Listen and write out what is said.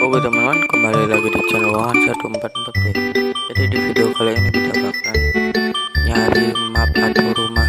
Oke teman-teman, kembali lagi di channel Wahan 144 ya. Jadi di video kali ini kita bakal nyari map atau rumah